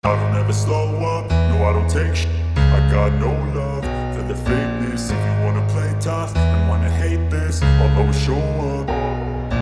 I don't ever slow up, no I don't take shit. I got no love for the fakeness. If you wanna play tough and wanna hate this, I'll always show up.